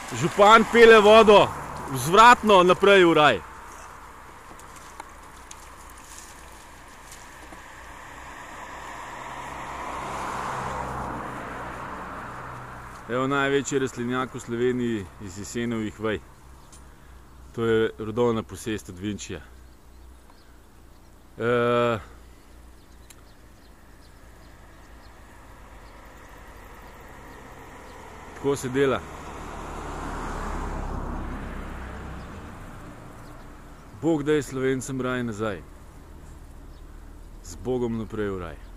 Župan pele vodo vzvratno naprej v raj. Evo največji rastlinjak v Sloveniji iz jesenovih vej. To je rodovna posest od Vinčija. Tako se dela. Bog daj Slovencem raj nazaj. Z Bogom naprej v raj.